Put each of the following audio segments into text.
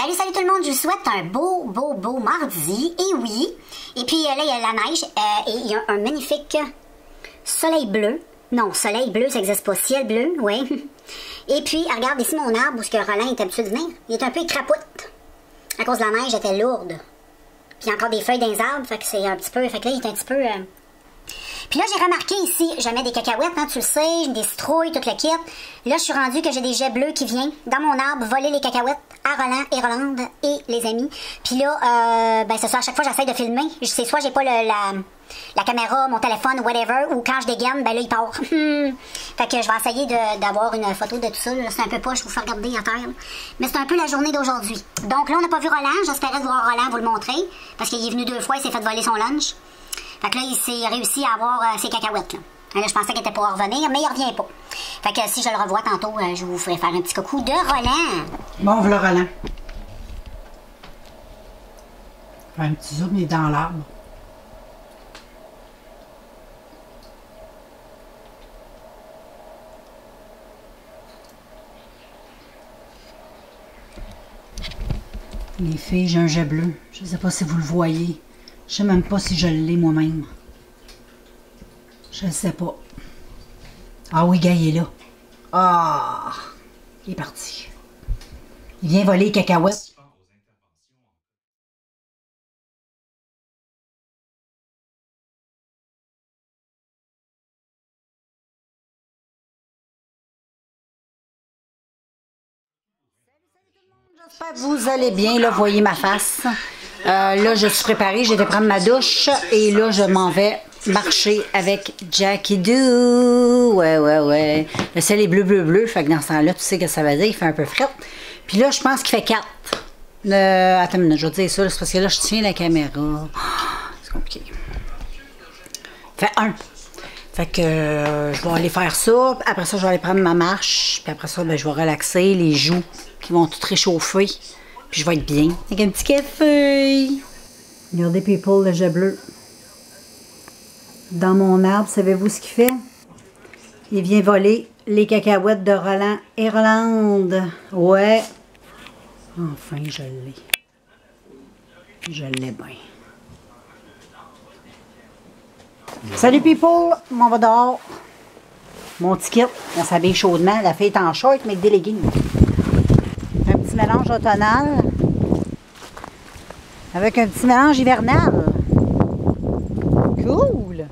Salut, salut tout le monde, je vous souhaite un beau mardi, et oui. Et puis là, il y a la neige, et il y a un magnifique soleil bleu. Non, soleil bleu, ça n'existe pas, ciel bleu, oui. Et puis, regarde ici mon arbre, où ce que Roland est habitué de venir, il est un peu écrapoute. À cause de la neige, elle était lourde. Puis il y a encore des feuilles dans les arbres, fait que c'est un petit peu, fait que là, il est un petit peu... Puis là, j'ai remarqué ici, je mets des cacahuètes, hein, tu le sais, des citrouilles, tout le kit. Là, je suis rendue que j'ai des jets bleus qui viennent dans mon arbre voler les cacahuètes à Roland et Rolande et les amis. Puis là, c'est ça, à chaque fois, j'essaie de filmer. C'est soit j'ai pas la caméra, mon téléphone, whatever, ou quand je dégaine, ben là, il part. Fait que je vais essayer d'avoir une photo de tout ça. C'est un peu poche, je vous fais regarder à terre. Mais c'est un peu la journée d'aujourd'hui. Donc là, on n'a pas vu Roland. J'espérais de voir Roland vous le montrer. Parce qu'il est venu 2 fois, il s'est fait voler son lunch. Fait que là, il s'est réussi à avoir ses cacahuètes. Là, je pensais qu'il était pour revenir, mais il revient pas. Fait que si je le revois tantôt, je vous ferai faire un petit coucou de Roland. Bon, voilà Roland. Faire un petit zoom, il est dans l'arbre. Les filles, j'ai un jet bleu. Je ne sais pas si vous le voyez. Je sais même pas si je l'ai moi-même. Je ne sais pas. Ah oui, gars, il est là. Ah! Il est parti. Il vient voler les cacahuètes. J'espère que vous allez bien. Là, voyez ma face. Là, je suis préparée. J'ai été prendre ma douche. Et là, je m'en vais marcher avec Jackie Doo. Ouais. Le ciel est bleu. Fait que dans ce temps-là, tu sais ce que ça veut dire. Il fait un peu frais. Puis là, je pense qu'il fait 4. Attends une minute, je vais te dire ça. C'est parce que là, je tiens la caméra. C'est compliqué. Il fait 1. Fait que je vais aller faire ça. Après ça, je vais aller prendre ma marche. Puis après ça, ben, je vais relaxer les joues qui vont tout réchauffer. Puis je vais être bien. Avec un petit café. Regardez, people, le jet bleu. Dans mon arbre, savez-vous ce qu'il fait? Il vient voler les cacahuètes de Roland et Rolande. Ouais. Enfin, je l'ai. Je l'ai bien. Salut, people! On va dehors. Mon petit kit, on s'habille chaudement. La fille est en short, mais avec des leggings. Un petit mélange automnal avec un petit mélange hivernal. Cool!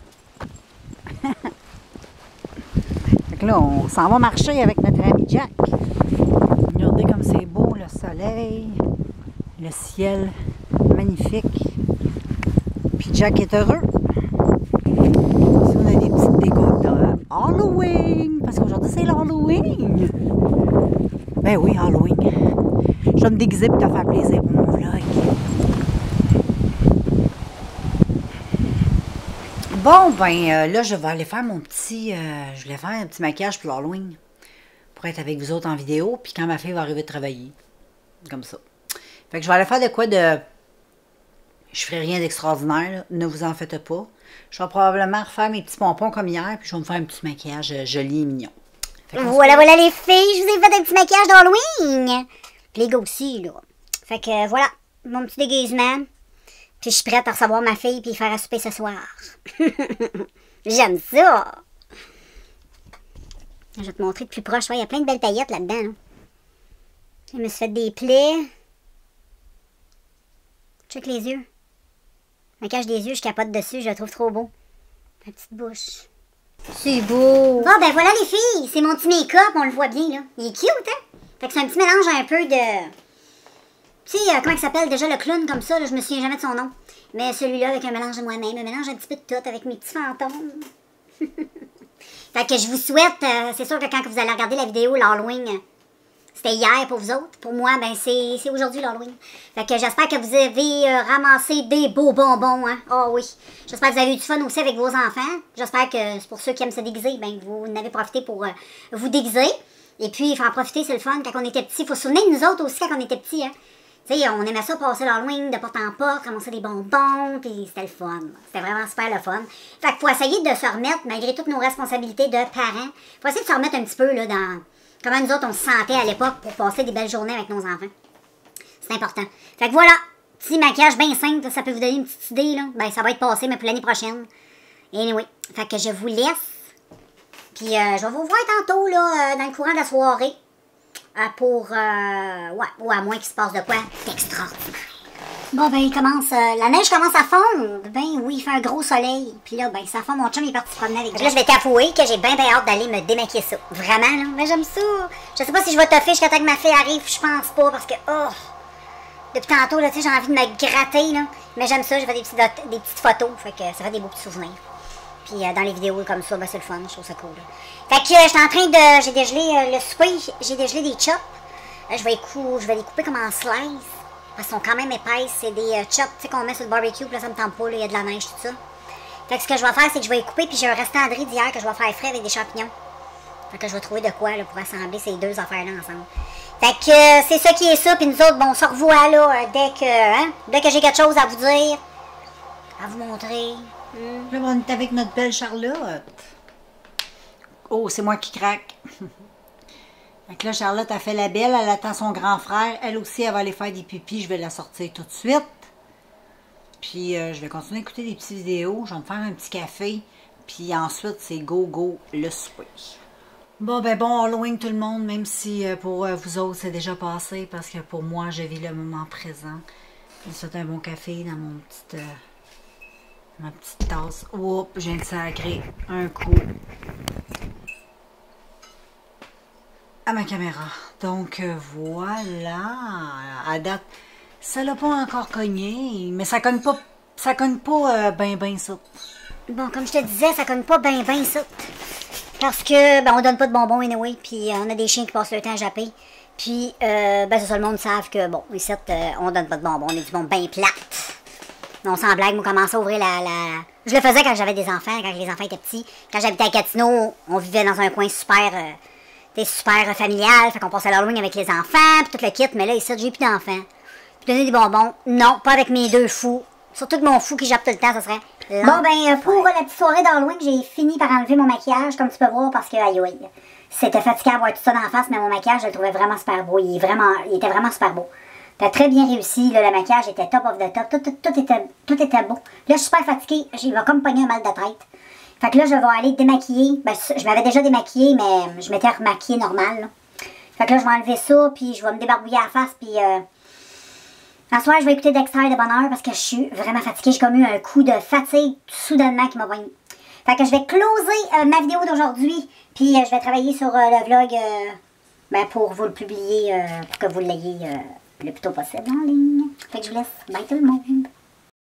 Fait que là, on s'en va marcher avec notre ami Jack. Regardez comme c'est beau, le soleil, le ciel magnifique. Puis Jack est heureux. Ici, on a des petites découpes de Halloween, parce qu'aujourd'hui, c'est l'Halloween. Ben oui, Halloween. Je vais me déguiser pour te faire plaisir pour mon vlog. Bon, ben là, je vais aller faire mon petit... je voulais faire un petit maquillage pour l'Halloween. Pour être avec vous autres en vidéo, puis quand ma fille va arriver de travailler. Comme ça. Fait que je vais aller faire de quoi de... Je ferai rien d'extraordinaire, ne vous en faites pas. Je vais probablement refaire mes petits pompons comme hier, puis je vais me faire un petit maquillage joli et mignon. Voilà les filles, je vous ai fait un petit maquillage d'Halloween. Puis les gars aussi, là. Fait que voilà, mon petit déguisement. Puis je suis prête à recevoir ma fille puis faire à souper ce soir. J'aime ça. Je vais te montrer de plus proche. Ouais, il y a plein de belles paillettes là-dedans. Hein. Je me suis fait des plaies. Check les yeux. Je me cache des yeux, je capote dessus, je le trouve trop beau. Ma petite bouche. C'est beau. Bon, ben voilà les filles, c'est mon petit make-up, on le voit bien là. Il est cute, hein? Fait que c'est un petit mélange un peu de... Tu sais, comment il s'appelle déjà le clown comme ça, là, je me souviens jamais de son nom. Mais celui-là avec un mélange de moi-même, un mélange un petit peu de tout avec mes petits fantômes. Fait que je vous souhaite, c'est sûr que quand vous allez regarder la vidéo, l'Halloween, c'était hier pour vous autres. Pour moi, ben c'est aujourd'hui l'Halloween. Fait que j'espère que vous avez ramassé des beaux bonbons, hein. Oh oui. J'espère que vous avez eu du fun aussi avec vos enfants. J'espère que c'est pour ceux qui aiment se déguiser, ben vous en avez profité pour vous déguiser. Et puis, il faut en profiter, c'est le fun. Quand on était petits, il faut se souvenir de nous autres aussi quand on était petits, hein. Tu sais, on aimait ça passer l'Halloween de porte en porte, ramasser des bonbons, puis c'était le fun. C'était vraiment super le fun. Fait qu'il faut essayer de se remettre, malgré toutes nos responsabilités de parents, il faut essayer de se remettre un petit peu là, dans comment nous autres on se sentait à l'époque pour passer des belles journées avec nos enfants. C'est important. Fait que voilà, petit maquillage bien simple, ça peut vous donner une petite idée, là. Ben, ça va être passé, mais pour l'année prochaine. Anyway, fait que je vous laisse. Puis je vais vous voir tantôt, là, dans le courant de la soirée. Pour, ouais, ou à moins qu'il se passe de quoi d'extraordinaire. Bon, ben, il commence, la neige commence à fondre. Ben oui, il fait un gros soleil. Puis là, ben, ça fond, mon chum il est parti se promener avec moi. Là, je vais t'avouer que j'ai bien hâte d'aller me démaquiller ça. Vraiment, là. Mais j'aime ça. Je sais pas si je vais toffer jusqu'à temps que ma fille arrive. Je pense pas, parce que, oh, depuis tantôt, là, tu sais, j'ai envie de me gratter, là. Mais j'aime ça, je fais des petites photos. Fait que ça fait des beaux petits souvenirs. Puis dans les vidéos comme ça, ben, c'est le fun. Je trouve ça cool, là. Fait que j'étais en train de, j'ai dégelé le souper. J'ai dégelé des chops. Je vais les couper comme en slice. Parce qu'ils sont quand même épaisses. C'est des chops, tu sais, qu'on met sur le barbecue. Puis là, ça me tente pas, là, il y a de la neige, tout ça. Fait que ce que je vais faire, c'est que je vais les couper. Puis j'ai un restant André d'hier que je vais faire frais avec des champignons. Fait que je vais trouver de quoi, là, pour assembler ces deux affaires-là ensemble. Fait que c'est ça qui est ça. Puis nous autres, bon, on se revoit, là, dès que j'ai quelque chose à vous dire. À vous montrer. Là, on est avec notre belle Charlotte. Oh, c'est moi qui craque. Fait que là, Charlotte a fait la belle, elle attend son grand frère. Elle aussi, elle va aller faire des pipis. Je vais la sortir tout de suite. Puis, je vais continuer à écouter des petites vidéos. Je vais me faire un petit café. Puis ensuite, c'est go, le souper. Bon, ben bon Halloween tout le monde, même si pour vous autres, c'est déjà passé. Parce que pour moi, je vis le moment présent. Je souhaite un bon café dans mon ma petite tasse. Oups, je viens de sacrer un coup à ma caméra. Donc voilà, à date, ça l'a pas encore cogné, mais ça cogne pas ben ça. Bon, comme je te disais, ça cogne pas ben ça. Parce que, ben, on donne pas de bonbons anyway, puis on a des chiens qui passent le temps à japper. Puis, ben, c'est ça, le monde savent que, bon, ici, on donne pas de bonbons, on est du monde bien plate. Non, sans blague, moi, commençais à ouvrir Je le faisais quand j'avais des enfants, quand les enfants étaient petits. Quand j'habitais à Gatineau, on vivait dans un coin super familial. Fait qu'on passait l'Halloween avec les enfants, puis tout le kit. Mais là, ici, j'ai plus d'enfants. Puis donner des bonbons, non, pas avec mes deux fous. Surtout que mon fou qui jappe tout le temps, ça serait... Bon, ben, pour la petite soirée d'Halloween, j'ai fini par enlever mon maquillage, comme tu peux voir, parce que, aïe, c'était fatigant à voir tout ça dans la face, mais mon maquillage, je le trouvais vraiment super beau. Il était vraiment super beau. T'as très bien réussi, là, le maquillage était top of the top, tout était beau. Là, je suis super fatiguée, il va comme pogner un mal de tête. Fait que là, je vais aller démaquiller. Ben, je m'avais déjà démaquillée, mais je m'étais remaquillée normal, là. Fait que là, je vais enlever ça, puis je vais me débarbouiller la face, puis... En soir, je vais écouter Dexter de bonne heure parce que je suis vraiment fatiguée. J'ai comme eu un coup de fatigue soudainement qui m'a pogné. Fait que je vais closer ma vidéo d'aujourd'hui, puis je vais travailler sur le vlog ben, pour vous le publier, pour que vous l'ayez... le plus tôt possible en ligne. Fait que je vous laisse. Bye tout le monde.